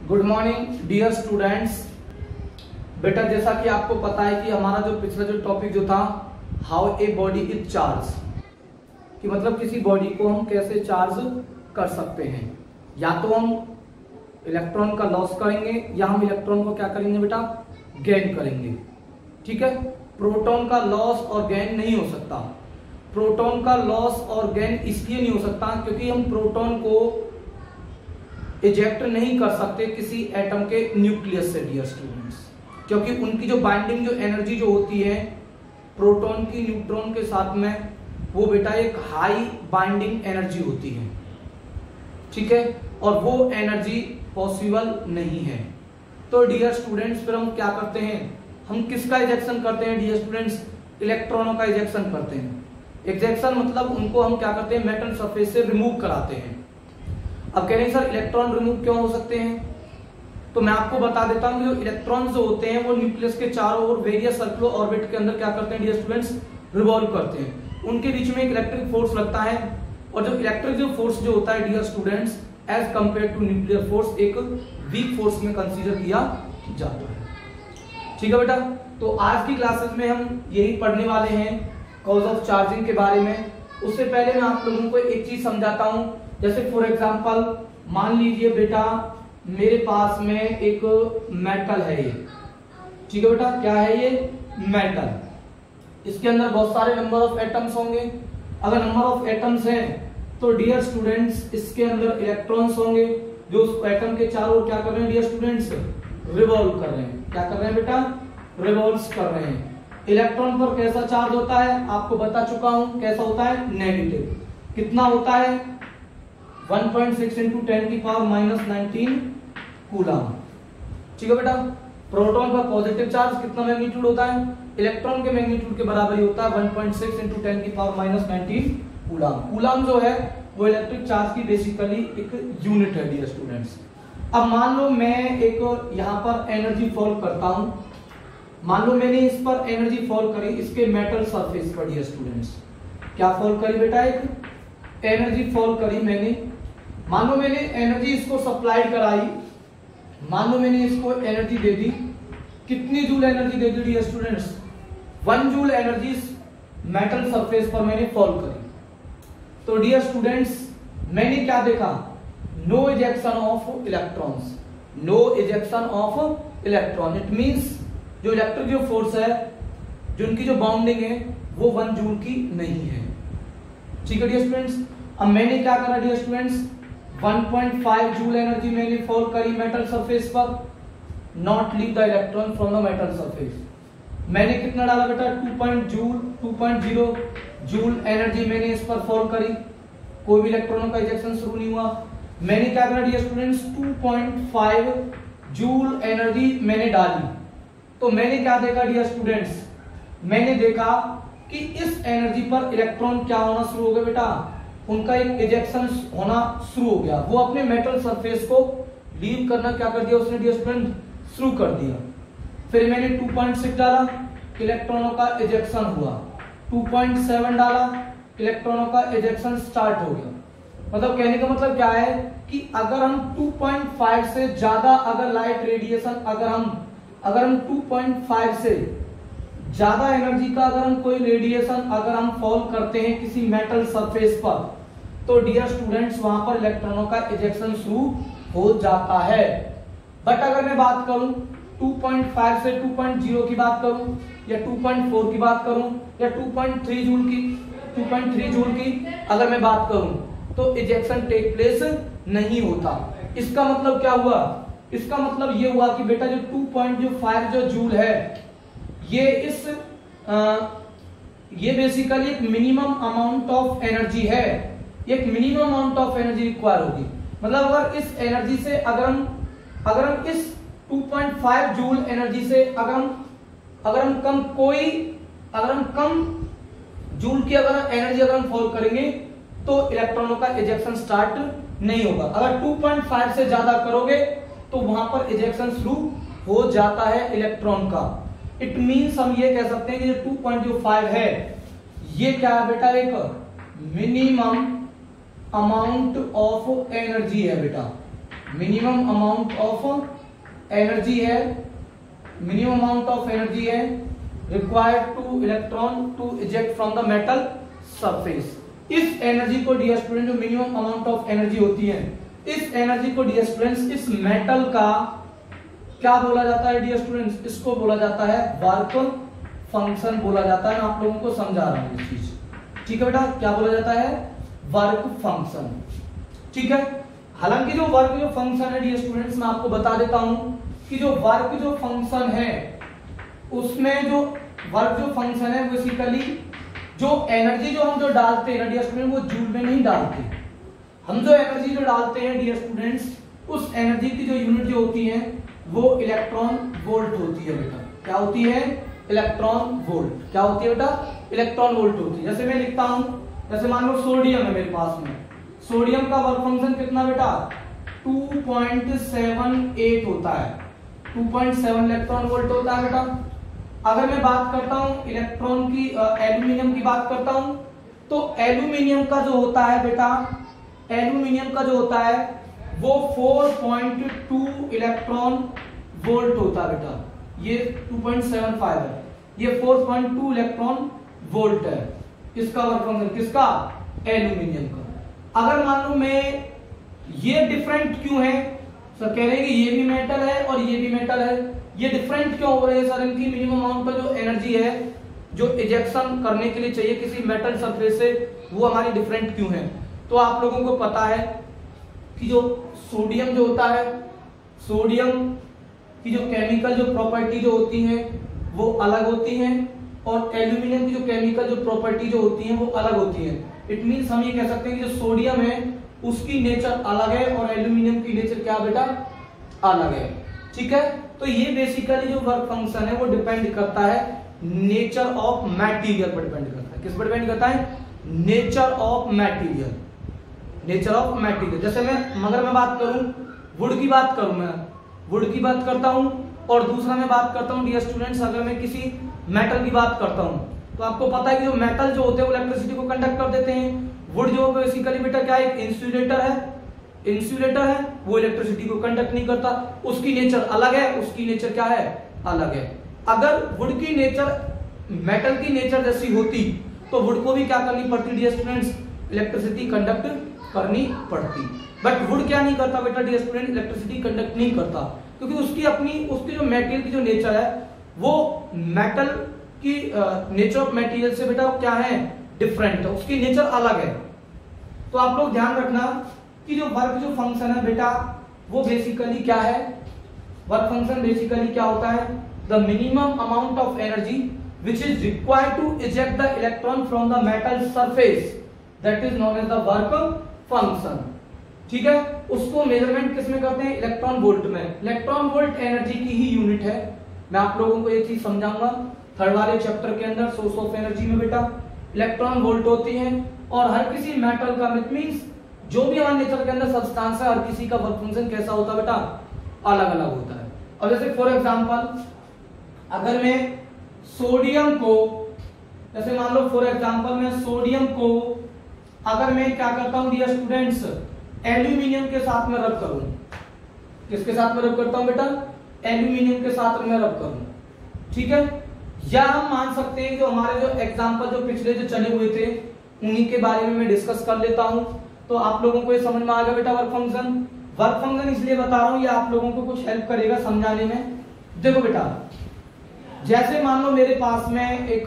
Good morning dear students. बेटा जैसा कि आपको पता है कि हमारा जो पिछला जो टॉपिक जो था how a body is charge, कि मतलब किसी बॉडी को हम कैसे चार्ज कर सकते हैं। या तो हम इलेक्ट्रॉन का लॉस करेंगे या हम इलेक्ट्रॉन को क्या करेंगे बेटा, गेन करेंगे। ठीक है, प्रोटॉन का लॉस और गेन नहीं हो सकता। प्रोटॉन का लॉस और गेन इसलिए नहीं हो सकता क्योंकि हम प्रोटॉन को इजेक्ट नहीं कर सकते किसी एटम के न्यूक्लियस से डियर स्टूडेंट्स, क्योंकि उनकी जो बाइंडिंग जो एनर्जी जो होती है प्रोटॉन की न्यूट्रॉन के साथ में, वो बेटा एक हाई बाइंडिंग एनर्जी होती है। ठीक है, और वो एनर्जी पॉसिबल नहीं है। तो डियर स्टूडेंट्स फिर हम क्या करते हैं, हम किसका इजेक्शन करते हैं डियर स्टूडेंट्स, इलेक्ट्रॉनों का इजेक्शन करते हैं। इजेक्शन मतलब उनको हम क्या करते हैं, मेटल सरफेस से रिमूव कराते हैं। अब कह रहे हैं सर इलेक्ट्रॉन रिमूव क्यों हो सकते हैं, तो मैं आपको बता देता हूं जो इलेक्ट्रॉन जो होते हैं वो न्यूक्लियस के चारों ओर वेरियस सर्कुलर ऑर्बिट के अंदर क्या करते हैं डियर स्टूडेंट्स, रिवॉल्व करते हैं। उनके बीच में एक इलेक्ट्रिक फोर्स लगता है, और जो इलेक्ट्रिक जो फोर्स जो होता है dear students as compare to nuclear force एक वीक फोर्स में कंसीडर किया जाता है। ठीक है बेटा, तो आज की क्लासेस में हम यही पढ़ने वाले हैं कॉज ऑफ चार्जिंग के बारे में। उससे पहले मैं आप लोगों को एक चीज समझाता हूं। जैसे फॉर एग्जांपल मान लीजिए बेटा मेरे पास में एक मेटल है ये। ठीक है बेटा, क्या है ये, मेटल। इसके अंदर बहुत सारे नंबर ऑफ एटम्स होंगे। अगर नंबर ऑफ एटम्स हैं तो डियर स्टूडेंट्स इसके अंदर इलेक्ट्रॉन्स होंगे जो उस एटम के चारों ओर क्या कर रहे हैं डियर स्टूडेंट्स, रिवॉल्व कर रहे हैं। क्या कर रहे हैं बेटा, रिवॉल्व कर रहे हैं। इलेक्ट्रॉन पर कैसा चार्ज होता है आपको बता चुका हूं, कैसा होता है, नेगेटिव। कितना होता है, 1.6 into 10 की पावर -19 कूलम। ठीक है बेटा, प्रोटॉन का पॉजिटिव चार्ज कितना मैग्नीट्यूड होता है, इलेक्ट्रॉन के मैग्नीट्यूड के बराबर ही होता है 1.6 into 10 की पावर -19 कूलम। कूलम जो है वो इलेक्ट्रिक चार्ज की बेसिकली एक यूनिट है डियर स्टूडेंट्स। अब मान लो मैं एक यहाँ पर एनर्जी फॉल करता हूं, मान लो मैंने इस पर एनर्जी फॉल करी इसके मेटल सरफेस पर डियर स्टूडेंट्स। क्या फॉल करी बेटा, एक एनर्जी फॉल करी मैंने। मान लो मैंने एनर्जी इसको सप्लाई कराई, मान लो मैंने इसको एनर्जी दे दी। कितनी जूल एनर्जी दे दी dear students, 1 joule energy metal surface पर मैंने फॉल करी। तो डियर स्टूडेंट्स मैंने क्या देखा, no ejection of electrons, no ejection of electron. It means जो इलेक्ट्रिक जो फोर्स है, जो उनकी जो बाउंडिंग है वो 1 जूल की नहीं है। ठीक है डियर स्टूडेंट्स, अब मैंने क्या करा डियर स्टूडेंट्स, 1.5 जूल एनर्जी मैंने फॉल करी मेटल सरफेस पर, not leave the electron from the metal surface. मैंने कितना डाला बेटा, 2.0 जूल एनर्जी मैंने इस पर फॉल करी, कोई भी इलेक्ट्रॉनों का इजेक्शन शुरू नहीं हुआ। मैंने क्या करा डियर स्टूडेंट्स, 2.5 जूल एनर्जी मैंने डाली। तो मैंने क्या देखा डियर स्टूडेंट्स, मैंने देखा कि इस एनर्जी पर इलेक्ट्रॉन क्या होना शुरू हो गया बेटा, उनका एक इजेक्शन होना शुरू हो गया। वो अपने मेटल सरफेस को लीव करना क्या कर दिया उसने डियर स्टूडेंट, शुरू कर दिया। फिर मैंने 2.6 डाला, इलेक्ट्रॉनों का इजेक्शन हुआ। 2.7 डाला, इलेक्ट्रॉनों का इजेक्शन स्टार्ट हो गया। मतलब कहने का मतलब क्या है कि अगर हम 2.5 से ज्यादा अगर लाइट रेडिएशन अगर हम 2.5 से ज्यादा एनर्जी का अगर हम कोई रेडिएशन अगर हम फॉल करते हैं किसी मेटल सरफेस पर, तो डियर स्टूडेंट्स वहां पर इलेक्ट्रॉनों का इजेक्शन शुरू हो जाता है। बट अगर मैं बात करूं 2.5 से 2.0 की बात करूं या 2.4 की बात करूं या 2.3 जूल की अगर मैं बात करूं, तो इजेक्शन टेक प्लेस नहीं होता। इसका मतलब क्या हुआ, इसका मतलब ये हुआ कि बेटा जो 2.5 जो जूल है ये बेसिकली एक मिनिमम अमाउंट ऑफ एनर्जी है, एक minimum amount of energy require होगी। मतलब अगर इस एनर्जी से अगर हम इस 2.5 जूल एनर्जी से अगर हम कम जूल की अगर एनर्जी अगर हम फॉल करेंगे तो इलेक्ट्रॉनों का इजेक्शन स्टार्ट नहीं होगा। अगर 2.5 से ज्यादा करोगे तो वहां पर इजेक्शन शुरू हो जाता है इलेक्ट्रॉन का। इट मींस हम ये कह सकते हैं कि जो 2.5 है ये क्या है बेटा, एक मिनिमम अमाउंट ऑफ एनर्जी है बेटा, मिनिमम अमाउंट ऑफ एनर्जी है, मिनिमम अमाउंट ऑफ एनर्जी है required to electron to eject from the metal surface. इस एनर्जी को डियर स्टूडेंट, जो मिनिमम अमाउंट ऑफ एनर्जी होती है, इस एनर्जी को डियर स्टूडेंट्स इस मेटल का क्या बोला जाता है डियर स्टूडेंट्स? इसको बोला जाता है वर्क फंक्शन बोला जाता है। मैं आप लोगों को समझा रहा हूं इस चीज, ठीक है बेटा? क्या बोला जाता है? वर्क फंक्शन, ठीक है। हालांकि जो वर्क जो फंक्शन है डियर स्टूडेंट्स, मैं आपको बता देता हूं कि जो वर्क जो फंक्शन है उसमें जो वर्क जो फंक्शन है बेसिकली जो एनर्जी जो हम जो डालते हैं डियर स्टूडेंट, वो जूल में नहीं डालते। हम जो एनर्जी जो डालते हैं डियर स्टूडेंट्स, उस एनर्जी की जो यूनिट जो होती है वो इलेक्ट्रॉन वोल्ट होती है बेटा। क्या होती है? Electron volt. क्या होती है बेटा? इलेक्ट्रॉन वोल्ट होती है। जैसे मैं लिखता हूं, जैसे मान लो सोडियम है मेरे पास में, सोडियम का वर्क फंक्शन कितना बेटा? 2.78 होता है, 2.7 इलेक्ट्रॉन वोल्ट होता है बेटा। अगर मैं बात करता हूं इलेक्ट्रॉन की, एल्यूमिनियम की बात करता हूं, तो एल्यूमिनियम का जो होता है बेटा, एल्यूमिनियम का जो होता है वो 4.2 इलेक्ट्रॉन वोल्ट होता है बेटा। ये 2.75 है, ये 4.2 इलेक्ट्रॉन वोल्ट है इसका वर्क फंक्शन। किसका? एल्यूमिनियम का। अगर मान लो मैं, ये डिफरेंट क्यों है सर? कह रहे हैं कि ये भी मेटल है और ये भी मेटल है, ये डिफरेंट क्यों हो रहे हैं सर? इनकी मिनिमम अमाउंट का जो एनर्जी है जो इजेक्शन करने के लिए चाहिए किसी मेटल सरफेस से, वो हमारी डिफरेंट क्यों है? तो आप लोगों को पता है कि जो सोडियम जो होता है, सोडियम की जो केमिकल जो प्रॉपर्टी जो होती है वो अलग होती है, और एल्यूमिनियम की जो केमिकल जो प्रॉपर्टी जो होती है वो अलग होती है। इट मींस हम ये कह सकते हैं कि जो सोडियम है उसकी नेचर अलग है और एल्यूमिनियम की नेचर क्या बेटा? अलग है, ठीक है। तो ये बेसिकली जो वर्क फंक्शन है वो डिपेंड करता है नेचर ऑफ मटेरियल पर डिपेंड करता है। किस पर डिपेंड करता है? Nature of material, nature of material. जैसे मैं बात करूं, वुड की बात करूं, मैं वुड की बात करता हूं, और दूसरा मैं बात करता हूं डियर स्टूडेंट्स, अगर मैं किसी मेटल की बात करता हूं, तो आपको पता है कि जो मेटल जो होते हैं वो इलेक्ट्रिसिटी को कंडक्ट कर देते हैं। वुड जो बेसिकली बेटा क्या है? इंसुलेटर है, इंसुलेटर है, वो इलेक्ट्रिसिटी को कंडक्ट नहीं करता, उसकी नेचर अलग है, उसकी नेचर क्या है? अलग है। अगर वुड की नेचर मेटल की नेचर जैसी होती तो वुड को भी क्या करनी पड़ती डियर स्टूडेंट्स? इलेक्ट्रिसिटी कंडक्ट करनी पड़ती। बट वुड क्या नहीं करता बेटा डियर स्टूडेंट? इलेक्ट्रिसिटी कंडक्ट नहीं करता, क्योंकि उसकी अपनी, उसकी जो मटेरियल की जो नेचर है वो मेटल की नेचर ऑफ मटेरियल से बेटा क्या है? डिफरेंट है, उसकी नेचर अलग है। तो आप लोग ध्यान रखना कि जो वर्क जो फंक्शन है बेटा वो बेसिकली क्या है? वर्क फंक्शन बेसिकली क्या होता है? The minimum amount of energy which is required to eject the electron from the metal surface, that is known as the work function, ठीक है। उसको मेजरमेंट किस में करते हैं? इलेक्ट्रॉन वोल्ट में। इलेक्ट्रॉन वोल्ट एनर्जी की ही यूनिट है। मैं आप लोगों को ये चीज समझाऊंगा थर्ड वाले चैप्टर के अंदर, सोर्स ऑफ एनर्जी में बेटा इलेक्ट्रॉन वोल्ट होती है। और हर किसी मेटल का मींस जो भी हमारे नेचर के अंदर सब्सटेंस है, हर किसी का वर्क फंक्शन कैसा होता है बेटा? अलग अलग होता है। अब जैसे फॉर एग्जांपल अगर मैं सोडियम को, जैसे मान लो फॉर एग्जांपल मैं सोडियम को अगर मैं क्या करता हूं डियर स्टूडेंट्स? एल्यूमिनियम के साथ में रब करूं। किसके साथ में रब करता हूं बेटा? एल्यूमिनियम के साथ में रब करूं, ठीक है। या हम मान सकते हैं जो हमारे जो एग्जांपल जो पिछले जो चले हुए थे उन्हीं के बारे में मैं डिस्कस कर लेता हूं, तो आप लोगों को ये समझ में आ गया बेटा वर्क फंक्शन। वर्क फंक्शन इसलिए बता रहा हूं, ये आप लोगों को कुछ हेल्प करेगा समझाने में। देखो बेटा, जैसे मान लो मेरे पास में एक,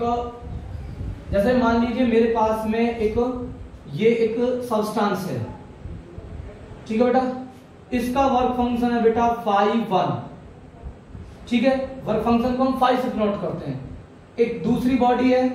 जैसे मान लीजिए मेरे पास में एक, ये एक सब्सटेंस है, ठीक है बेटा। इसका वर्क फंक्शन है बेटा phi1, ठीक है। वर्क फंक्शन को हम फाई से नोट करते हैं। एक दूसरी बॉडी है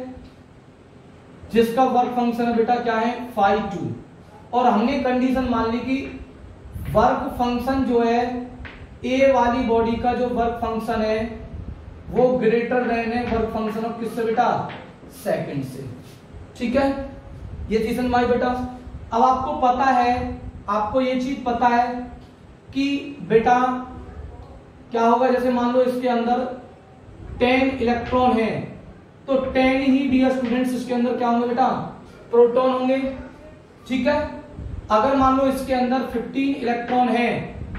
जिसका वर्क फंक्शन है बेटा क्या है? phi2। और हमने कंडीशन मान ली कि वर्क फंक्शन जो है ए वाली बॉडी का जो वर्क फंक्शन है वो ग्रेटर देन है वर्क फंक्शन ऑफ किससे बेटा? सेकंड से, ठीक है। ये चीज समझ बेटा। अब आपको पता है, आपको ये चीज पता है कि बेटा क्या होगा? जैसे मान लो इसके अंदर 10 इलेक्ट्रॉन है, तो 10 ही डियर स्टूडेंट्स इसके अंदर क्या होंगे बेटा? प्रोटॉन होंगे, ठीक है। अगर मान लो इसके अंदर 15 इलेक्ट्रॉन है,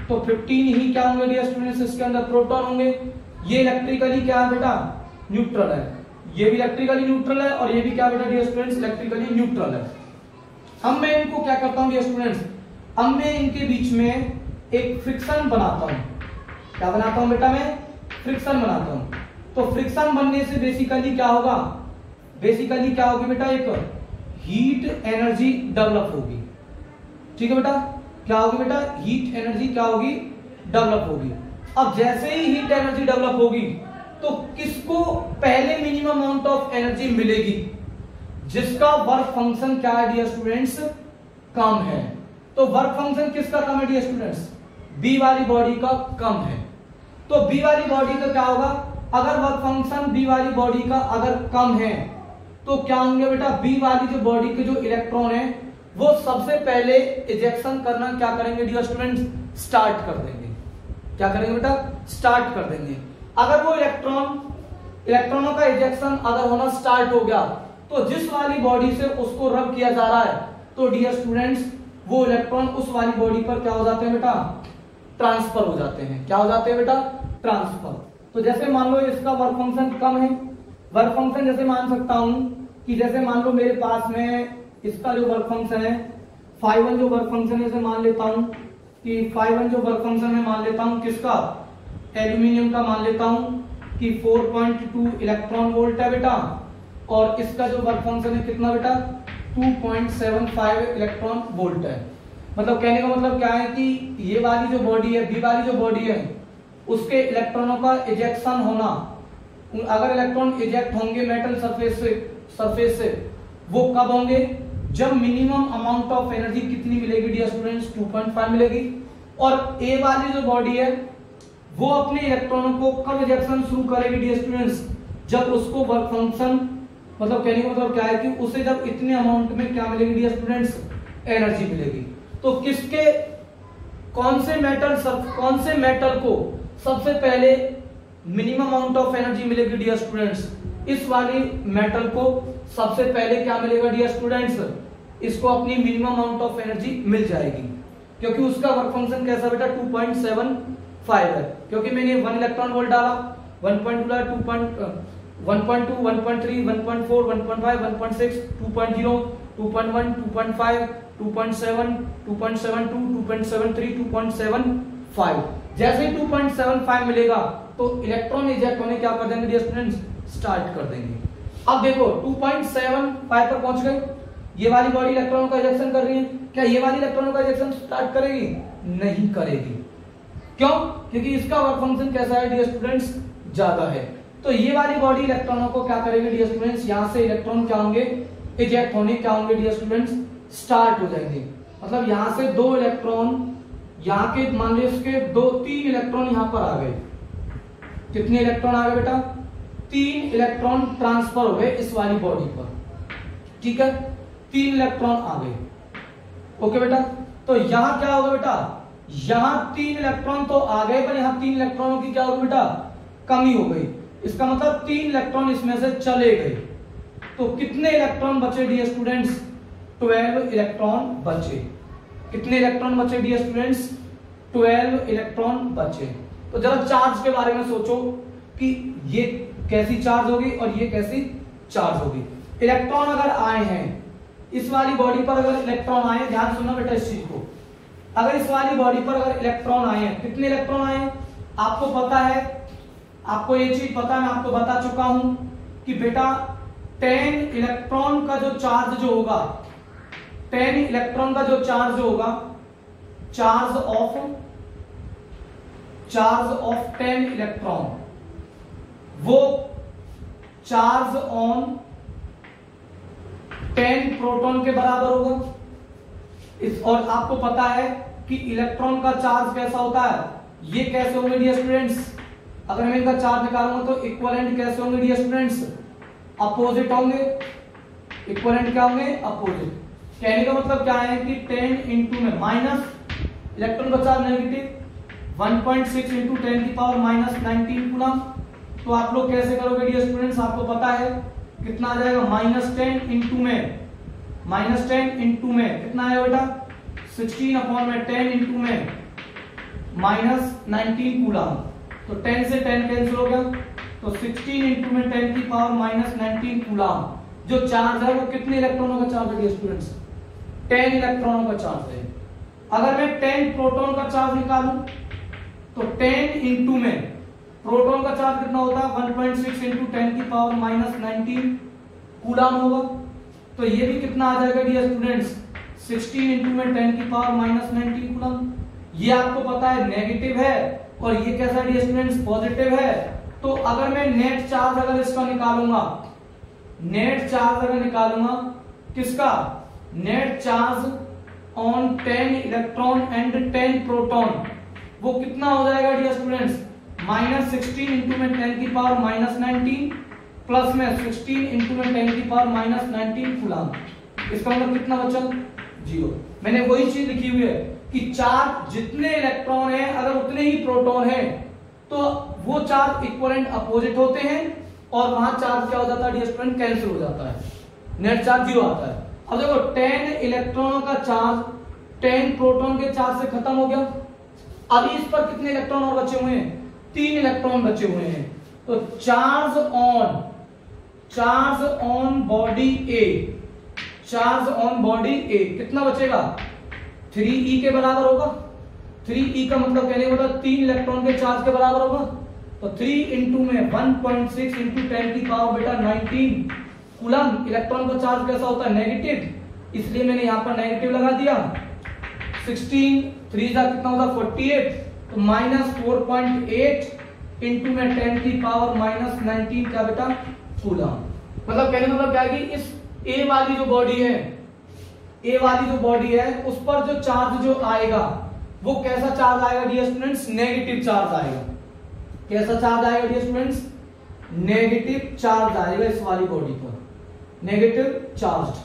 तो 15 ही क्या होंगे डियर स्टूडेंट्स, इसके अंदर प्रोटॉन होंगे। ये इलेक्ट्रिकली क्या है बेटा, न्यूट्रल है, ये भी इलेक्ट्रिकली न्यूट्रल है और ये भी क्या बेटा डियर स्टूडेंट्स, इलेक्ट्रिकली न्यूट्रल है। अब मैं इनको क्या करता हूं डियर स्टूडेंट्स, अब मैं इनके बीच में एक फ्रिक्शन बनाता हूं। क्या बनाता हूं बेटा, मैं फ्रिक्शन बनाता हूं। तो फ्रिक्शन बनने से बेसिकली क्या होगा, बेसिकली क्या होगी बेटा, एक हीट एनर्जी डेवलप होगी। ठीक है बेटा, क्या होगी बेटा, हीट एनर्जी क्या होगी, डेवलप होगी। अब जैसे ही हीट एनर्जी डेवलप होगी तो किसको पहले मिनिमम अमाउंट ऑफ एनर्जी मिलेगी, जिसका वर्क फंक्शन क्या है डियर स्टूडेंट्स, कम है। तो वर्क फंक्शन किसका कम है डियर स्टूडेंट्स, बी वाली बॉडी का कम है। तो बी वाली बॉडी का क्या होगा, अगर वर्क फंक्शन बी वाली बॉडी का अगर कम है तो क्या होंगे बेटा, बी वाली जो बॉडी के जो इलेक्ट्रॉन है वो सबसे पहले इजेक्शन करना क्या करेंगे डियर स्टूडेंट्स, स्टार्ट कर देंगे। क्या करेंगे बेटा, स्टार्ट कर देंगे। अगर वो इलेक्ट्रॉनों का इजेक्शन अगर होना स्टार्ट हो गया तो जिस वाली बॉडी से उसको रब किया जा रहा है, तो डियर स्टूडेंट्स वो इलेक्ट्रॉन उस वाली बॉडी पर क्या हो जाते हैं बेटा, ट्रांसफर हो जाते हैं। क्या हो जाते हैं बेटा, ट्रांसफर। तो जैसे मान लो इसका वर्क फंक्शन कम है, वर्क फंक्शन जैसे मान सकता हूं कि जैसे मान लो मेरे पास में इसका जो वर्क फंक्शन है φ1 जो वर्क फंक्शन है, मान लेता हूं कि φ1 जो वर्क फंक्शन है मान लेता हूं किसका, एल्यूमिनियम का मान लेता हूं कि 4.2 इलेक्ट्रॉन वोल्ट है बेटा, और इसका जो वर्क फंक्शन है कितना बेटा, 2.75 इलेक्ट्रॉन वोल्ट है। मतलब कहने का मतलब क्या है कि ये वाली जो बॉडी है, बी वाली जो बॉडी है, उसके इलेक्ट्रॉनों का इजेक्शन होना, अगर इलेक्ट्रॉन इजेक्ट होंगे मेटल सरफेस से वो कब होंगे, जब मिनिमम अमाउंट ऑफ एनर्जी कितनी मिलेगी डियर स्टूडेंट्स, 2.5 मिलेगी। और ए वाली जो बॉडी है वो अपने इलेक्ट्रॉनों को कब इजेक्शन शुरू करेगी डियर स्टूडेंट्स, जब उसको वर्क फंक्शन, मतलब कहने का मतलब क्या है कि उसे जब इतने अमाउंट में क्या मिलेगी डियर स्टूडेंट्स, एनर्जी मिलेगी। तो किसके, कौन से मेटल को सबसे पहले मिनिमम अमाउंट ऑफ एनर्जी मिलेगी डियर स्टूडेंट्स, इस वाली मेटल को सबसे पहले क्या मिलेगा डियर स्टूडेंट्स, इसको अपनी मिनिमम अमाउंट ऑफ एनर्जी मिल जाएगी, क्योंकि उसका वर्क फंक्शन कैसा बेटा, 2.75 है। क्योंकि मैंने 1 इलेक्ट्रॉन वोल्ट डाला, 1.2 डाला, 1.2, 1.3, 1.4, 1.5, 1.6, 2.0, 2.1, 2.5, 2.7, 2.72, 2.73, 2.75। जैसे 2.75 मिलेगा तो इलेक्ट्रॉन इजेक्ट होने क्या कर देंगे डियर स्टूडेंट्स, स्टार्ट कर देंगे। अब देखो 2.75 पर पहुंच गए, ये वाली बॉडी इलेक्ट्रॉनों का इजेक्शन कर रही है, क्या ये वाली इलेक्ट्रॉनों का इजेक्शन स्टार्ट करेगी, नहीं करेगी। क्यों, क्योंकि इसका वर्क फंक्शन कैसा है डियर स्टूडेंट्स, ज्यादा है। तो ये वाली बॉडी इलेक्ट्रॉनों को क्या करेगी डियर स्टूडेंट्स, यहां से इलेक्ट्रॉन क्या होंगे, इजेक्ट होने क्या होंगे डियर स्टूडेंट्स, स्टार्ट हो जाएंगे। मतलब यहां से 2 इलेक्ट्रॉन, यहाँ के मान लीजिए इसके 3 इलेक्ट्रॉन यहाँ पर आ गए। कितने इलेक्ट्रॉन आ गए बेटा, 3 इलेक्ट्रॉन ट्रांसफर हो गए इस वाली बॉडी पर। ठीक है, 3 इलेक्ट्रॉन आ गए। ओके बेटा, तो यहां क्या होगा बेटा, यहां 3 इलेक्ट्रॉन तो आ गए पर यहां 3 इलेक्ट्रॉनों की क्या होगी बेटा, कमी हो गई। इसका मतलब 3 इलेक्ट्रॉन इसमें से चले गए। तो कितने इलेक्ट्रॉन बचे डियर स्टूडेंट्स, 12 इलेक्ट्रॉन बचे। कितने इलेक्ट्रॉन बचे डियर स्टूडेंट्स, 12 इलेक्ट्रॉन बचे। तो जरा चार्ज के बारे में सोचो कि ये कैसी चार्ज होगी और ये कैसी चार्ज होगी। इलेक्ट्रॉन अगर आए हैं इस वाली बॉडी पर, अगर इलेक्ट्रॉन आए, ध्यान सुनना बेटा इस चीज को, अगर इस वाली बॉडी पर अगर इलेक्ट्रॉन आए हैं, कितने इलेक्ट्रॉन आए हैं आपको पता है, आपको ये चीज पता है, मैं आपको बता चुका हूं कि बेटा 10 इलेक्ट्रॉन का जो चार्ज जो होगा, 10 इलेक्ट्रॉन का जो चार्ज होगा, चार्ज ऑफ 10 इलेक्ट्रॉन, वो चार्ज ऑन 10 प्रोटॉन के बराबर होगा। और आपको पता है कि इलेक्ट्रॉन का चार्ज कैसा होता है, ये कैसे होंगे डियर स्टूडेंट्स, अगर मैं इनका चार्ज निकालूंगा तो इक्विवेलेंट कैसे होंगे डियर स्टूडेंट्स, अपोजिट होंगे। इक्विवेलेंट क्या होंगे, अपोजिट। कहने का मतलब क्या है कि 10 इंटू में माइनस इलेक्ट्रॉन का चार्ज नेगेटिव 1.6 इंटू 10⁻⁻19 कूलम। तो आप लोग कैसे करोगे डियर स्टूडेंट्स, आपको पता है कितना आ जाएगा, -10 इंटू में, -10 इंटू में कितना आएगा बेटा, 16/10 इंटू में माइनस 19 कूलम। तो 10 से 10 कैंसिल हो गया, तो 16 इंटू में 10 की पावर माइनस 19 कूलम। जो चार्ज है वो कितने इलेक्ट्रॉनों का चार्ज है स्टूडेंट्स? 10 इलेक्ट्रॉनों का चार्ज है। अगर मैं 10 प्रोटॉन का चार्ज निकालूं तो 10 इंटू में प्रोटॉन का चार्ज कितना होता है? 1.6 इंटू 10 की पावर माइनस 19 कूलम होगा। तो ये भी कितना आ जाएगा डियर स्टूडेंट्स? 16 इंटू में 10 की पावर माइनस 19 कूलम। ये आपको पता है नेगेटिव है और ये कैसा डियर स्टूडेंट्स? पॉजिटिव है। तो अगर मैं नेट चार्ज अगर इसका निकालूंगा, नेट चार्ज अगर निकालूंगा किसका? Net charge on 10 electron and 10 proton, वो कितना हो जाएगा डियर स्टूडेंट्स? माइनस 16 इंटू में 10 की पावर माइनस 19 प्लस में 16 इंटू में 10 की पावर माइनस 19 कूलम। इसका मतलब कितना बचा? 0। मैंने वही चीज लिखी हुई है कि चार्ज जितने इलेक्ट्रॉन है अगर उतने ही प्रोटॉन है तो वो चार्ज इक्विवेलेंट अपोजिट होते हैं और वहां चार्ज क्या हो जाता है डियर स्टूडेंट? कैंसिल हो जाता है, नेट चार्ज 0 आता है। अब देखो 10 इलेक्ट्रॉनों का चार्ज 10 प्रोटॉन के चार्ज से खत्म हो गया। अभी इस पर कितने इलेक्ट्रॉन और बचे हुए हैं? 3 इलेक्ट्रॉन बचे हुए हैं। तो charge on body A, charge on body A कितना बचेगा? 3e के बराबर होगा। 3e का मतलब कहने का मतलब 3 इलेक्ट्रॉन के चार्ज के बराबर होगा। तो 3 इंटू में 1.6 इंटू 10 की पावर बेटा 19 कूलम। इलेक्ट्रॉन का चार्ज कैसा होता है? नेगेटिव, इसलिए मैंने यहां पर नेगेटिव लगा दिया। 16 3 का कितना होता? 48। तो माइनस 4.8 इंटू में 10 की पावर माइनस 19 क्या बेटा? कूलम। मतलब कहने का मतलब क्या है कि इस ए वाली जो बॉडी है, ए वाली जो बॉडी है उस पर जो चार्ज जो आएगा वो कैसा चार्ज आएगा डियर स्टूडेंट्स? नेगेटिव चार्ज आएगा। कैसा चार्ज आएगा डियर स्टूडेंट्स? नेगेटिव चार्ज आएगा इस वाली बॉडी पर, नेगेटिव चार्ज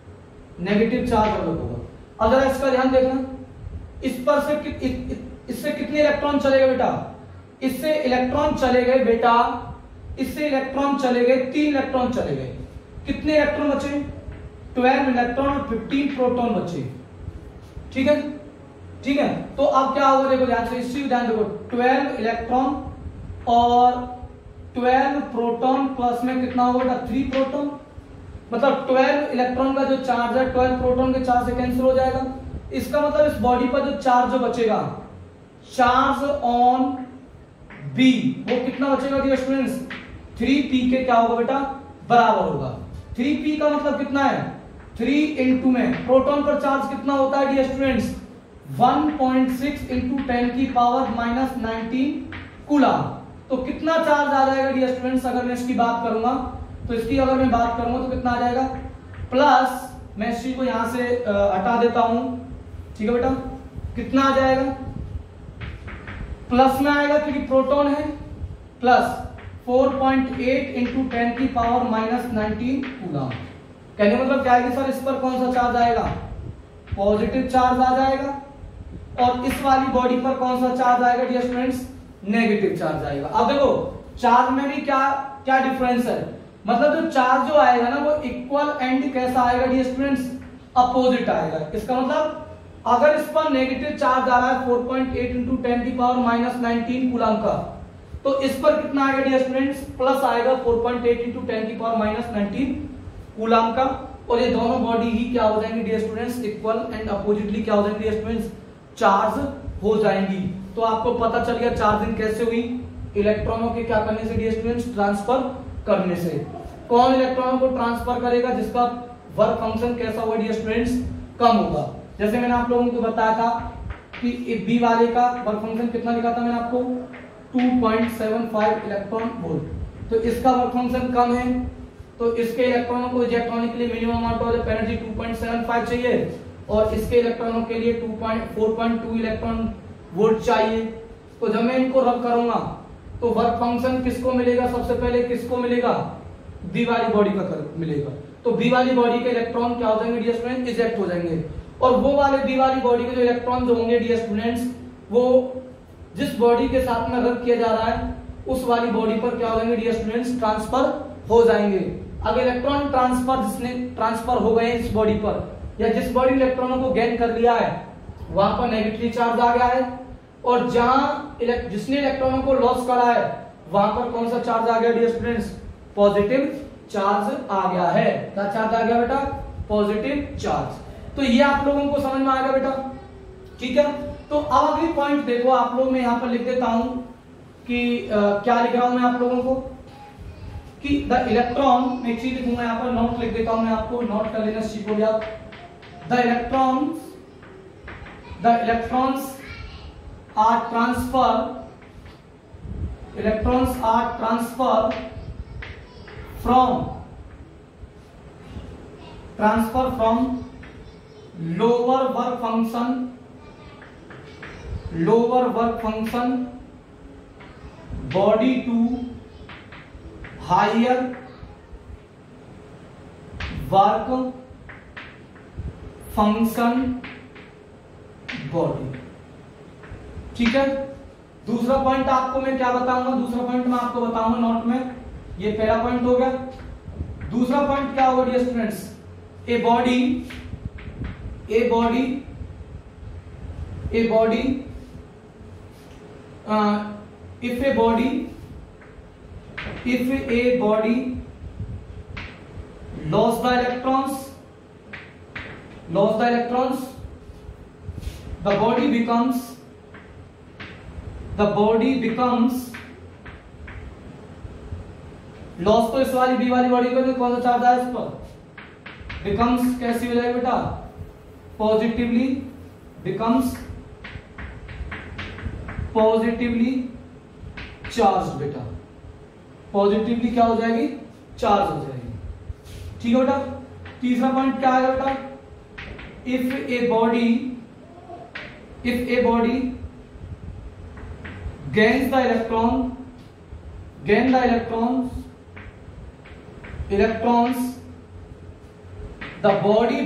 होगा। अगर इसका ध्यान देखना, इस पर से इससे कितने इलेक्ट्रॉन चले गए बेटा? इससे इलेक्ट्रॉन चले गए बेटा, इससे इलेक्ट्रॉन चले गए, 3 इलेक्ट्रॉन चले गए। कितने इलेक्ट्रॉन बचे? 12 इलेक्ट्रॉन और 15 प्रोटॉन बचे। ठीक है, ठीक है। तो अब क्या होगा देखो ध्यान से, इसी ध्यान देखो, 12 इलेक्ट्रॉन और 12 प्रोटॉन प्लस में कितना होगा बेटा? 3 प्रोटॉन। मतलब 12 इलेक्ट्रॉन का जो चार्ज है 12 प्रोटॉन के चार्ज से कैंसिल हो जाएगा। इसका मतलब इस बॉडी पर जो चार्ज जो बचेगा, चार्ज ऑन बी, वो कितना बचेगा डियर स्टूडेंट्स? 3p के क्या होगा बेटा? बराबर होगा। 3p का मतलब कितना है? 3 इंटू में प्रोटॉन पर चार्ज कितना होता है डियर स्टूडेंट्स? 1.6 इंटू 10 की पावर माइनस 19 कूलम। तो कितना चार्ज आ जाएगा डियर स्टूडेंट्स? अगर मैं इसकी बात करूंगा तो इसकी अगर मैं बात करूंगा तो कितना आ जाएगा? प्लस मैं इसी को यहां से हटा देता हूं। ठीक है बेटा, कितना आ जाएगा? प्लस में आएगा क्योंकि प्रोटॉन है, प्लस 4.8 इंटू 10 की पावर माइनस 19 कूलम। कहने मतलब क्या है कि सर इस पर कौन सा चार्ज आएगा? पॉजिटिव चार्ज आ जाएगा। और इस वाली बॉडी पर कौन सा चार्ज आएगा डियर स्टूडेंट्स? नेगेटिव चार्ज आएगा। अब देखो चार्ज में भी क्या क्या डिफरेंस है, मतलब जो चार्ज जो आएगा ना वो इक्वल एंड कैसा आएगा डियर स्टूडेंट्स? अपोजिट आएगा। इसका मतलब अगर इस पर नेगेटिव चार्ज आ रहा है 4.8 इंटू 10 की पावर माइनस 19 कूलम का, तो इस पर कितना आएगा डियर स्टूडेंट्स? प्लस आएगा 4.8 इंटू 10 की पावर माइनस 19 कूलम का। और ये दोनों बॉडी ही क्या हो जाएंगे dear students? Equal and oppositely क्या हो जाएंगे डियर स्टूडेंट्स? चार्ज हो जाएंगी। तो आपको पता चल गया चार्जिंग कैसे हुई? इलेक्ट्रॉनों के क्या करने से डियर स्टूडेंट्स? ट्रांसफर करने से। कौन इलेक्ट्रॉनों को ट्रांसफर करेगा जिसका वर्क फंक्शन कैसा होगा डियर स्टूडेंट्स? कम होगा। जैसे मैंने आप लोगों को बताया था कि बी वाले का वर्क फंक्शन कितना लिखा था मैंने आपको? 2.75 इलेक्ट्रॉन वोल्ट। तो इसका वर्क फंक्शन कम है, तो इसके इलेक्ट्रॉनों को इजेक्ट होने के लिए मिनिमम अमाउंट ऑफ एनर्जी 2.75 चाहिए और इसके इलेक्ट्रॉनों के लिए 4.2 इलेक्ट्रॉन वोल्ट चाहिए। तो जब मैं इनको रब करूंगा तो वर्क फंक्शन किसको मिलेगा? सबसे पहले किसको मिलेगा? बी वाली बॉडी का मिलेगा। तो बी वाली बॉडी के इलेक्ट्रॉन क्या हो जाएंगे डियर स्टूडेंट्स? इजेक्ट हो जाएंगे। और वो वाले बी वाली बॉडी के जो इलेक्ट्रॉन जो होंगे डियर स्टूडेंट्स, वो जिस बॉडी के साथ में रब किया जा रहा है उस वाली बॉडी पर क्या हो जाएंगे डियर स्टूडेंट्स? ट्रांसफर हो जाएंगे। अगर इलेक्ट्रॉन ट्रांसफर जिसने ट्रांसफर हो गए इस बॉडी पर, या जिस बॉडी इलेक्ट्रॉनों को गेन कर लिया है वहां पर नेगेटिव चार्ज आ गया है, और जहां जिसने इलेक्ट्रॉनों को लॉस करा है वहां पर कौन सा चार्ज आ गया डियर स्टूडेंट्स? पॉजिटिव चार्ज आ गया है। क्या चार्ज आ गया बेटा? Positive charge. तो ये आप लोगों को समझ में आ गया बेटा, ठीक है। तो अब अगली पॉइंट देखो आप लोग, मैं यहां पर लिख देता हूं कि क्या लिख रहा हूं मैं आप लोगों को कि द इलेक्ट्रॉन, मैं एक चीज लिखूंगा यहां पर, नोट लिख देता हूं मैं आपको, नोट कर लेना सीख हो गया। The electrons are transfer from lower work function body to higher work function body, ठीक है। दूसरा पॉइंट आपको मैं क्या बताऊंगा? दूसरा पॉइंट मैं आपको बताऊंगा नोट में, ये पहला पॉइंट हो गया। दूसरा पॉइंट क्या होगा dear students? A body if a body lost the electrons, the body becomes loss, तो इस वाली बी वाली बॉडी को कौन सा चार्ज है इस पर? बिकम्स कैसी हो जाएगी बेटा? पॉजिटिवली चार्ज बेटा, पॉजिटिवली क्या हो जाएगी? चार्ज हो जाएगी, ठीक है बेटा। तीसरा पॉइंट क्या है बेटा? If a body gains the electrons, the body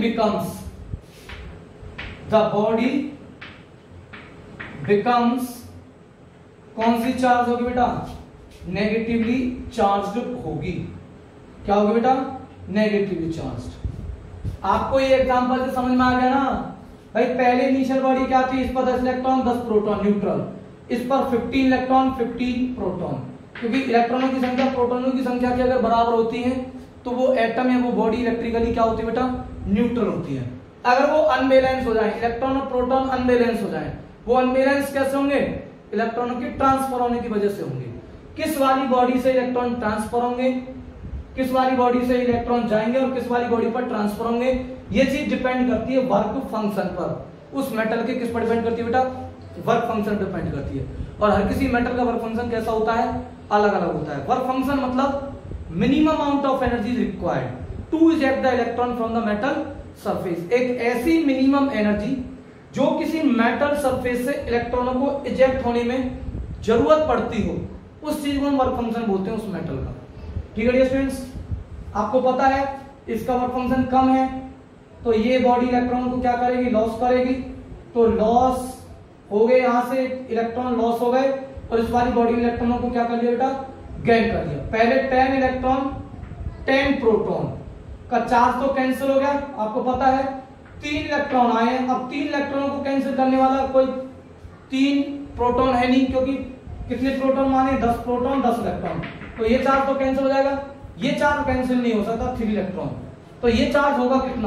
becomes कौन सी चार्ज होगी बेटा? नेगेटिवली चार्ज्ड होगी। क्या होगी बेटा? Negatively charged. आपको ये एग्जांपल से समझ में आ गया ना भाई? पहले इनिशियल बॉडी क्या थी? इस पर 10 इलेक्ट्रॉन 10 प्रोटॉन न्यूट्रल, इस पर 15 इलेक्ट्रॉन 15 प्रोटॉन, क्योंकि इलेक्ट्रॉनों की संख्या प्रोटॉनों की संख्या की अगर बराबर होती है तो वो एटम या वो बॉडी इलेक्ट्रिकली क्या होती है बेटा? न्यूट्रल होती है। अगर वो अनबैलेंस हो जाए, इलेक्ट्रॉन और प्रोटॉन अनबैलेंस हो जाए, वो अनबैलेंस कैसे होंगे? इलेक्ट्रॉनों के ट्रांसफर होने की वजह से होंगे। किस वाली बॉडी से इलेक्ट्रॉन ट्रांसफर होंगे, किस वाली बॉडी से इलेक्ट्रॉन जाएंगे और किस वाली बॉडी पर ट्रांसफर होंगे, ये चीज डिपेंड करती है वर्क फंक्शन पर। उस मेटल के किस पर डिपेंड करती है बेटा? वर्क फंक्शन डिपेंड करती है। और हर किसी मेटल का वर्क फंक्शन कैसा होता है? अलग अलग होता है। वर्क फंक्शन मतलब minimum amount of energy is required to eject the electron from the metal surface. एक ऐसी मिनिमम एनर्जी जो किसी मेटल सरफेस से इलेक्ट्रॉनों को इजेक्ट होने में जरूरत पड़ती हो, उस चीज को हम वर्क फंक्शन बोलते हैं उस मेटल का, ठीक है डियर स्टूडेंट्स। आपको पता है इसका वर्क फंक्शन कम है तो ये बॉडी इलेक्ट्रॉन को क्या करेगी? लॉस करेगी। तो लॉस हो गए, यहां से इलेक्ट्रॉन लॉस हो गए और इस वाली बॉडी इलेक्ट्रॉनों को क्या कर लिया बेटा? गेन कर लिया। पहले 10 इलेक्ट्रॉन 10 प्रोटॉन का चार्ज तो कैंसिल हो गया, आपको पता है। 3 इलेक्ट्रॉन आए, अब 3 इलेक्ट्रॉनों को कैंसिल करने वाला कोई 3 प्रोटॉन है नहीं, क्योंकि कितने प्रोटॉन माने? 10 प्रोटॉन 10 इलेक्ट्रॉन, तो ये चार्ज तो कैंसिल हो जाएगा। ये चार्ज कैंसिल नहीं हो सकता, 3 इलेक्ट्रॉन, तो ये चार्ज होगा कितना?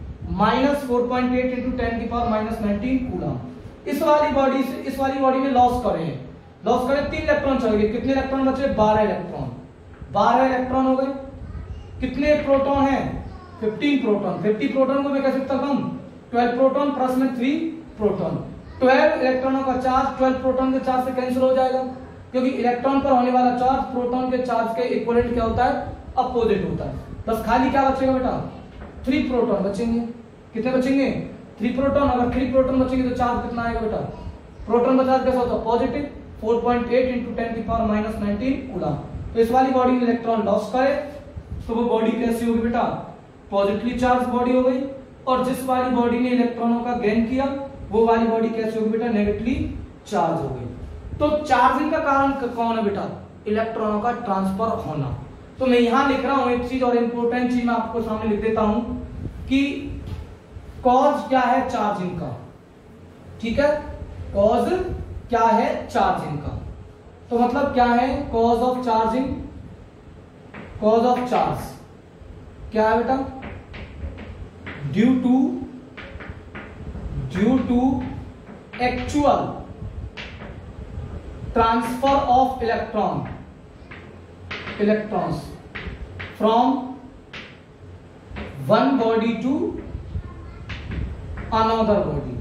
-4.8 × 10⁻⁻19 कूलम। इस वाली बॉडी से इस वाली बॉडी में लॉस करें 3 इलेक्ट्रॉन चले गए। कितने इलेक्ट्रॉन बचे? 12 इलेक्ट्रॉन। 12 इलेक्ट्रॉन हो गए। कितने प्रोटॉन हैं? 15 प्रोटॉन। 50 प्रोटॉन को मैं कह सकता हूं 12 प्रोटॉन प्लस में 3 प्रोटॉन। 12 इलेक्ट्रॉनों का चार्ज 12 प्रोटॉन के चार्ज से कैंसिल हो जाएगा, क्योंकि इलेक्ट्रॉन पर होने वाला चार्ज प्रोटॉन के चार्ज के इक्विवेलेंट क्या होता है? अपोजिट होता है। बस खाली क्या बचेगा बेटा? 3 प्रोटॉन बचेंगे। कितने बचेंगे? 3 प्रोटॉन। अगर 3 प्रोटॉन बचेंगे तो चार्ज कितना आएगा बेटा? प्रोटॉन का चार्ज कैसा होता है? Positive 4.8 × 10⁻⁻19 coulomb. तो इस वाली बॉडी में इलेक्ट्रॉन लॉस करे तो वो बॉडी कैसी होगी बेटा? पॉजिटिवली चार्ज बॉडी हो गई। और जिस वाली बॉडी ने इलेक्ट्रॉनों का गेन किया वो वाली बॉडी कैसी होगी बेटा? नेगेटिवली चार्ज हो गई। तो चार्जिंग का कारण कौन है बेटा? इलेक्ट्रॉनों का ट्रांसफर होना। तो मैं यहां लिख रहा हूं एक चीज और इंपॉर्टेंट चीज मैं आपको सामने लिख देता हूं कि कॉज क्या है चार्जिंग का, ठीक है? कॉज क्या है चार्जिंग का। तो मतलब क्या है cause of charging, cause of charge क्या है बेटा, due to actual transfer of electrons from one body to another body,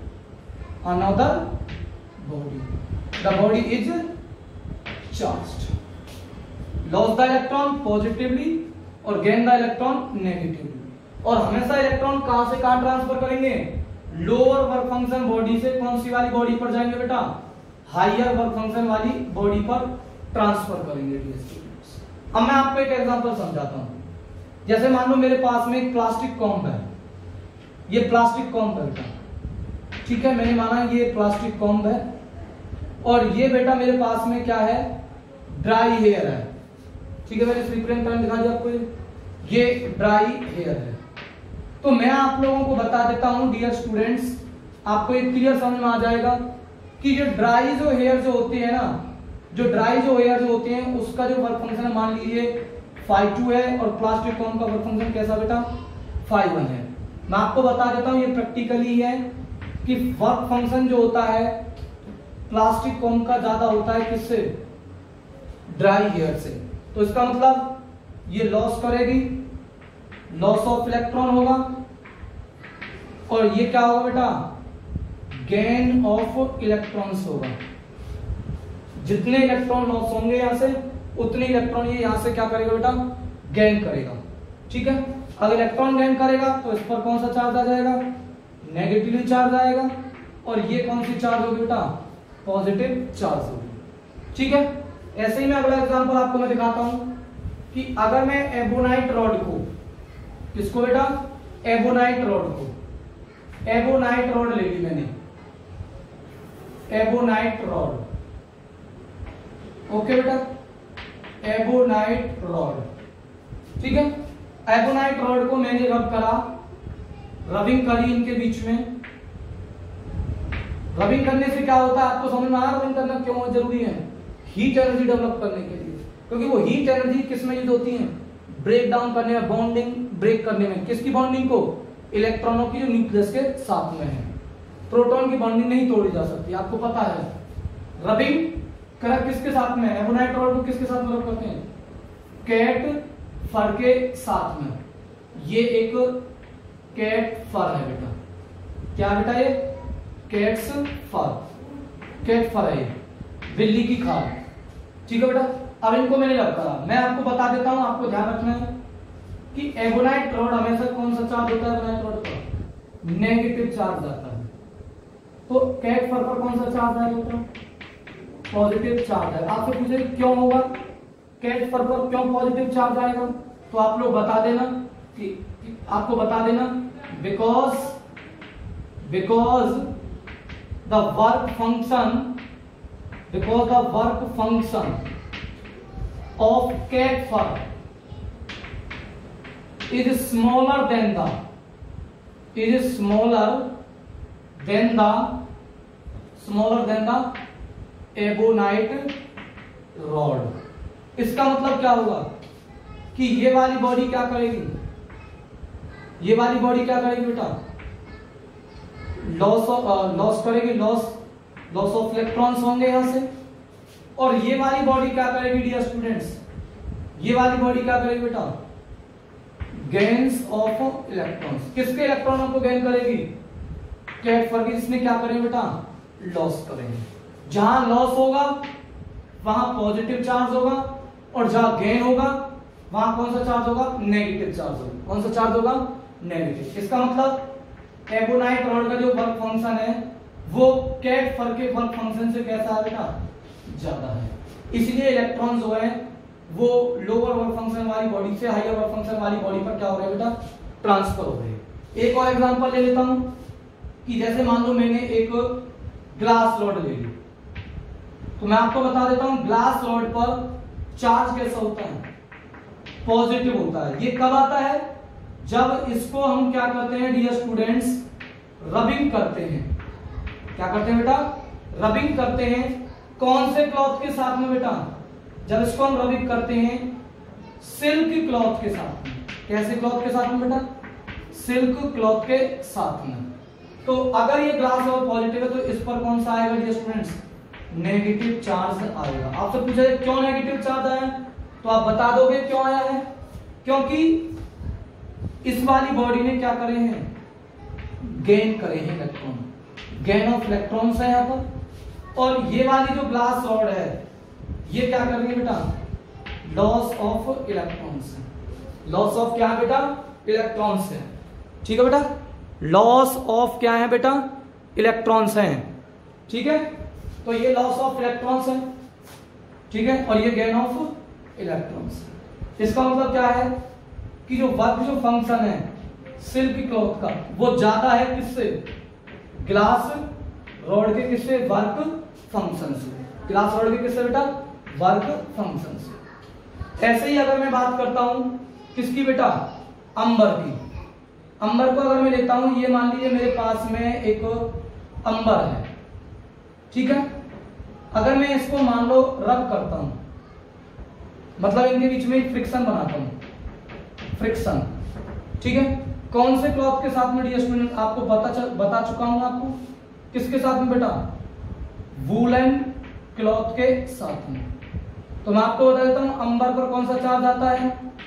the body is charged, lost the electron positively और gain the electron negatively। और हमेशा इलेक्ट्रॉन कहां से कहां transfer करेंगे, लोअर वर्क फंक्शन बॉडी से कौन सी वाली बॉडी पर जाएंगे बेटा, हायर वर्क फंक्शन वाली बॉडी पर ट्रांसफर करेंगे। अब मैं आपको एक एग्जांपल समझाता हूं। जैसे मान लो मेरे पास में एक प्लास्टिक कॉम्ब है, ये प्लास्टिक कॉम्ब है बेटा, ठीक है, मैंने माना ये प्लास्टिक कॉम्ब है, और ये बेटा मेरे पास में क्या है, ड्राई हेयर है, ठीक है, मैंने रिप्रेजेंट करके दिखा दिया आपको, ये ड्राई हेयर है। तो मैं आप लोगों को बता देता हूं डियर स्टूडेंट्स, आपको एक क्लियर समझ में आ जाएगा कि जो ड्राई जो हेयर जो होते हैं ना, जो ड्राई जो हेयर जो होते हैं उसका जो वर्क फंक्शन है मान लीजिए phi2 है, और प्लास्टिक कॉम्ब का वर्क फंक्शन कैसा बेटा phi1 है। मैं आपको बता देता हूं ये प्रैक्टिकली है कि वर्क फंक्शन जो होता है प्लास्टिक कॉम्ब का ज्यादा होता है किससे, ड्राई हेयर से। तो इसका मतलब ये लॉस करेगी, लॉस ऑफ इलेक्ट्रॉन होगा, और ये क्या होगा बेटा, गेन ऑफ इलेक्ट्रॉन्स होगा। जितने इलेक्ट्रॉन लॉस होंगे यहां से उतने इलेक्ट्रॉन ये यहां से क्या करेगा बेटा, गेन करेगा, ठीक है। अगर इलेक्ट्रॉन गेन करेगा तो इस पर कौन सा चार्ज आ जाएगा, नेगेटिवली चार्ज आएगा, और ये कौन सी चार्ज होगी बेटा, पॉजिटिव चार्ज होगी, ठीक है। ऐसे ही मैं अगला एग्जांपल आपको मैं दिखाता हूं कि अगर मैं एबोनाइट रॉड को, किसको बेटा, एबोनाइट रॉड ले ली मैंने, एबोनाइट रॉड, ओके बेटा, एबोनाइट रॉड, ठीक है। एबोनाइट रॉड को मैंने रब करा, रबिंग करी इनके बीच में। रबिंग करने से क्या होता है आपको समझ में आया, रबिंग करना क्यों जरूरी है, हीट एनर्जी डेवलप करने के लिए, क्योंकि वो हीट एनर्जी किस में यूज होती है, ब्रेक डाउन करने में, बॉन्डिंग ब्रेक करने में। किसकी बॉन्डिंग को, इलेक्ट्रॉनों की जो न्यूक्लियस के साथ में है। प्रोटॉन की बॉन्डिंग नहीं तोड़ी जा सकती, आपको पता है। रबिंग करा किसके साथ में, एबोनाइट रॉड को किसके साथ रब करते हैं, कैट फर के साथ में। ये एक कैट फर है बेटा, क्या बेटा, ये कैट्स फर, कैट फर है ये, बिल्ली की खाल, ठीक है बेटा। अब इनको मैंने रब करा, मैं आपको बता देता हूं, आपको ध्यान रखना है कि एबोनाइट रॉड हमेशा कौन सा चार्ज होता है, एबोनाइट रॉड पर नेगेटिव चार्ज आता है। तो कैट फर पर कौन सा चार्ज आएगा, पॉजिटिव चार्ज है। आपसे पूछे क्यों होगा, कैट फर पर क्यों पॉजिटिव चार्ज आएगा, तो आप लोग बता देना कि आपको बता देना, because the work function of cat fur is smaller than the ebonite rod। इसका मतलब क्या होगा कि ये वाली बॉडी क्या करेगी, ये वाली बॉडी क्या करेगी बेटा, लॉस करेगी, लॉस ऑफ इलेक्ट्रॉन्स होंगे यहां से। और ये वाली बॉडी क्या करेगी डियर स्टूडेंट्स, ये वाली बॉडी क्या करेगी बेटा, गेन्स ऑफ इलेक्ट्रॉन्स। किसके इलेक्ट्रॉनों को गेन करेगी, कैट फर की, इसमें क्या करेंगे बेटा, लॉस करेंगे। जहां लॉस होगा वहां पॉजिटिव चार्ज होगा, और जहां गेन होगा वहां कौन सा चार्ज होगा, नेगेटिव चार्ज होगा। कौन सा चार्ज होगा, नेगेटिव। इसका मतलब एबोनाइट रॉड का जो वर्क फंक्शन है वो कैट फर के वर्क फंक्शन से कैसा है बेटा, ज्यादा है। इसलिए इलेक्ट्रॉन जो है वो लोअर वर्क फंक्शन वाली बॉडी से हायर वर्क फंक्शन वाली बॉडी पर क्या हो रहा है बेटा, ट्रांसफर हो रहे हैं। एक और एग्जांपल ले लेता हूं कि जैसे मान लो मैंने एक ग्लास रॉड ले ली, तो मैं आपको बता देता हूं ग्लास रॉड पर चार्ज कैसा होता है, पॉजिटिव होता है। ये कब आता है, जब इसको हम क्या करते हैं डियर स्टूडेंट्स, रबिंग करते हैं। क्या करते हैं बेटा, रबिंग करते हैं कौन से क्लॉथ के साथ में बेटा? जब इसको हम रबिंग करते हैं सिल्क क्लॉथ के साथ में। कैसे क्लॉथ के साथ में बेटा? सिल्क क्लॉथ के साथ में। तो अगर ये ग्लास और पॉजिटिव है तो इस पर कौन सा आएगा डियर स्टूडेंट्स? नेगेटिव चार्ज आएगा। आपसे पूछा जाए क्यों नेगेटिव चार्ज आया, तो आप बता दोगे क्यों आया है? क्योंकि इस वाली बॉडी ने क्या करे हैं? गेन करे हैं इलेक्ट्रॉन, गेन ऑफ इलेक्ट्रॉन्स है यहाँ पर। और ये वाली जो ग्लास रॉड है ये क्या करेंगे बेटा? लॉस ऑफ इलेक्ट्रॉन्स है। लॉस ऑफ क्या है बेटा? इलेक्ट्रॉन्स है। ठीक है बेटा, लॉस ऑफ क्या है बेटा? इलेक्ट्रॉन्स हैं। ठीक है, तो ये लॉस ऑफ इलेक्ट्रॉन्स है, ठीक है, और ये गेन ऑफ इलेक्ट्रॉन्स। इसका मतलब क्या है कि जो वर्क जो फंक्शन है सिल्क क्लॉथ का वो ज्यादा है किससे? ग्लास रॉड के किससे? वर्क फंक्शन से। ग्लास रॉड के किससे बेटा? वर्क फंक्शन से। ऐसे ही अगर मैं बात करता हूं किसकी बेटा? अंबर की। अंबर को अगर मैं लेता हूं, ये मान लीजिए मेरे पास में एक अंबर है, ठीक है। अगर मैं इसको मान लो रब करता हूं, मतलब इनके बीच में एक फ्रिक्शन बनाता हूं, फ्रिक्शन, ठीक है। कौन से क्लॉथ के साथ में डियर स्टूडेंट? आपको बता चुका हूं आपको। किसके साथ में बेटा? वूलन क्लॉथ के साथ में। तो मैं आपको बता देता हूं, अंबर पर कौन सा चार्ज आता है?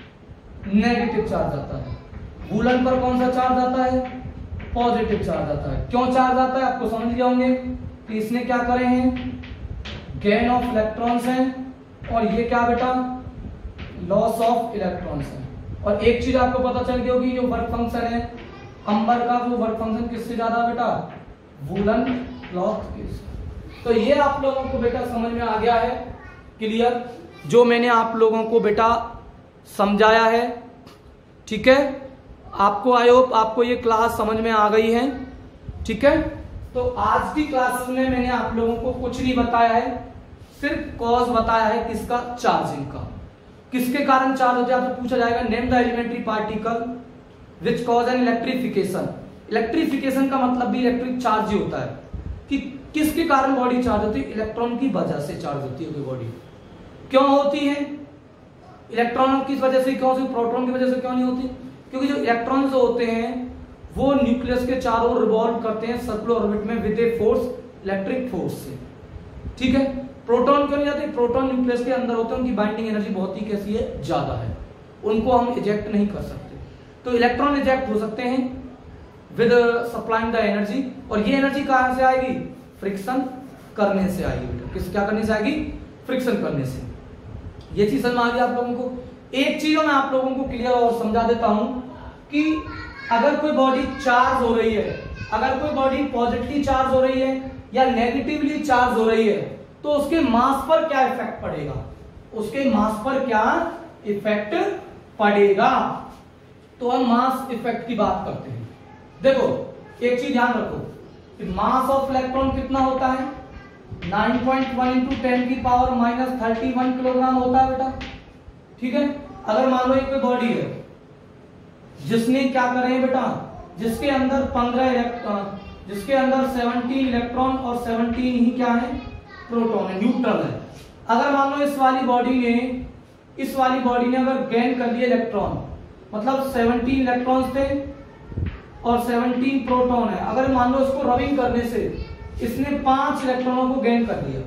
नेगेटिव चार्ज आता है। वूलन पर कौन सा चार्ज आता है? पॉजिटिव चार्ज आता है। क्यों चार्ज आता है आपको समझ गए होंगे कि इसने क्या करे हैं? गेन ऑफ इलेक्ट्रॉन्स हैं, और ये क्या बेटा? लॉस ऑफ इलेक्ट्रॉन्स है। और एक चीज आपको पता चल गई होगी, जो वर्क फंक्शन है अंबर का, वो वर्क फंक्शन किससे ज्यादा बेटा? वूलन क्लॉथ के। तो ये आप लोगों को बेटा समझ में आ गया है, क्लियर, जो मैंने आप लोगों को बेटा समझाया है, ठीक है। आपको आई होप आपको ये क्लास समझ में आ गई है, ठीक है। तो आज की क्लास में मैंने आप लोगों को कुछ नहीं बताया है, सिर्फ कॉज बताया है किसका? चार्जिंग का। किसके कारण चार्ज होता है? आपसे पूछा जाएगा name the elementary particle which cause an electrification. Electrification का मतलब भी इलेक्ट्रिक चार्ज ही होता है कि किसके कारण बॉडी चार्ज होती है? इलेक्ट्रॉन की वजह से चार्ज होती है कोई बॉडी। क्यों होती है? इलेक्ट्रॉन किस वजह से क्यों होती है? प्रोटॉन की वजह से क्यों नहीं होती? क्योंकि जो इलेक्ट्रॉन्स होते हैं वो न्यूक्लियस के चारों ओर रिवॉल्व करते हैं सर्कुलर ऑर्बिट में with a force, electric force से, ठीक है। प्रोटॉन क्यों नहीं जाते? प्रोटॉन न्यूक्लियस के अंदर होते हैं, उनकी बाइंडिंग एनर्जी बहुत ही कैसी है? ज्यादा है, उनको हम इजेक्ट नहीं कर सकते। तो इलेक्ट्रॉन इजेक्ट हो सकते हैं विद सप्लाइंग द एनर्जी, और ये एनर्जी कहां से आएगी? फ्रिक्शन करने से आएगी बेटा। किस क्या करने से आएगी? फ्रिक्शन करने से। ये चीज समझ आ गई आप लोगों को। एक चीज मैं आप लोगों को क्लियर और समझा देता हूं कि अगर कोई बॉडी चार्ज हो रही है, अगर कोई बॉडी पॉजिटिवली चार्ज हो रही है या नेगेटिवली चार्ज हो रही है, तो उसके मास पर क्या इफेक्ट पड़ेगा? उसके मास पर क्या इफेक्ट पड़ेगा? तो हम मास इफेक्ट की बात करते हैं। देखो एक चीज ध्यान रखो कि मास ऑफ इलेक्ट्रॉन कितना होता है? 9.1 इंटू 10 की पावर -31 किलोग्राम होता है बेटा, ठीक है। अगर मान लो एक कोई बॉडी है जिसने क्या करे हैं बेटा? जिसके अंदर 15 इलेक्ट्रॉन, जिसके अंदर 17 इलेक्ट्रॉन और 17 ही क्या है? प्रोटॉन है, न्यूट्रल है। अगर मान लो इस वाली बॉडी ने अगर गेन कर लिए इलेक्ट्रॉन, मतलब 17 इलेक्ट्रॉन्स थे और 17 प्रोटॉन है, अगर मान लो इसको रबिंग करने से इसने 5 इलेक्ट्रॉनों को गेन कर लिया,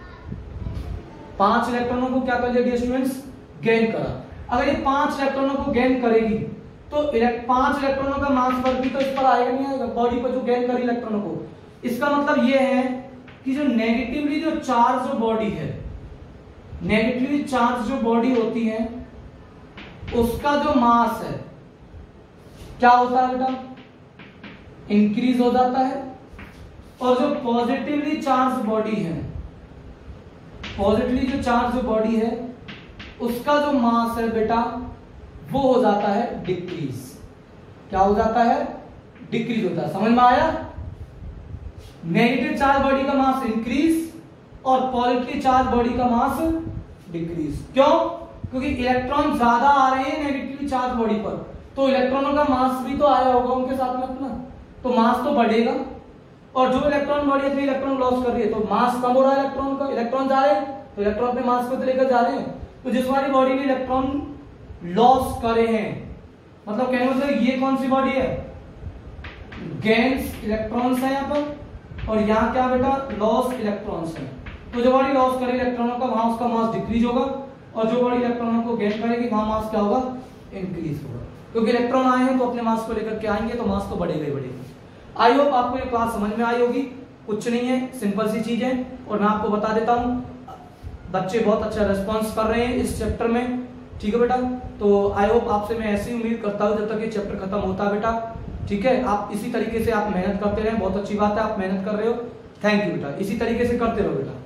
5 इलेक्ट्रॉनों को क्या कर लिया स्टूडेंट्स? गेन करा। अगर ये 5 इलेक्ट्रॉनों को गेन करेगी तो 5 इलेक्ट्रॉनों का मास वर्क भी तो इस पर आएगा नहीं आएगा? बॉडी पर जो गेन करी इलेक्ट्रॉनों को। इसका मतलब ये है कि जो नेगेटिवली जो चार्ज जो बॉडी है, नेगेटिवली चार्ज जो बॉडी होती है उसका जो मास है क्या होता है बेटा? इंक्रीज हो जाता है। और जो पॉजिटिवली चार्ज बॉडी है, पॉजिटिवली जो चार्ज जो बॉडी है उसका जो मास है बेटा वो हो जाता है डिक्रीज। क्या हो जाता है? डिक्रीज होता है। समझ में आया? नेगेटिव चार्ज बॉडी का मास इंक्रीज और पॉजिटिव चार्ज बॉडी का मास डिक्रीज। क्यों? क्योंकि इलेक्ट्रॉन ज्यादा आ रहे हैं नेगेटिव चार्ज बॉडी पर, तो इलेक्ट्रॉनों का मास भी तो आया होगा उनके साथ में अपना, तो मास तो बढ़ेगा। और जो इलेक्ट्रॉन बॉडी है इलेक्ट्रॉन लॉस कर रही है, तो मास कम हो रहा है इलेक्ट्रॉन का, इलेक्ट्रॉन जा रहे हैं तो इलेक्ट्रॉन अपने मास को तो लेकर जा रहे हैं। तो जिस वाली बॉडी ने इलेक्ट्रॉन लॉस करे हैं, मतलब कहने मतलब ये कौन सी बॉडी है, गेन्स इलेक्ट्रॉन्स है यहाँ पर, और यहाँ क्या बेटा लॉस इलेक्ट्रॉन्स है। तो जो बॉडी लॉस करे इलेक्ट्रॉनों का वहां उसका मास डिक्रीज होगा, और जो बॉडी इलेक्ट्रॉनों को गेन करेगी वहां मास क्या होगा, इंक्रीज होगा। क्योंकि इलेक्ट्रॉन आए हैं तो अपने मास को लेकर के आएंगे तो मास तो बढ़ेगा ही बढ़ेगा। आई होप आपको ये क्लास समझ में आई होगी, कुछ नहीं है, सिंपल सी चीज है। और मैं आपको बता देता हूँ बच्चे बहुत अच्छा रेस्पॉन्स कर रहे हैं इस चैप्टर में, ठीक है बेटा। तो आई होप आपसे मैं ऐसी उम्मीद करता हूँ जब तक ये चैप्टर खत्म होता है बेटा, ठीक है। आप इसी तरीके से आप मेहनत करते रहें, बहुत अच्छी बात है आप मेहनत कर रहे हो, थैंक यू बेटा, इसी तरीके से करते रहो बेटा।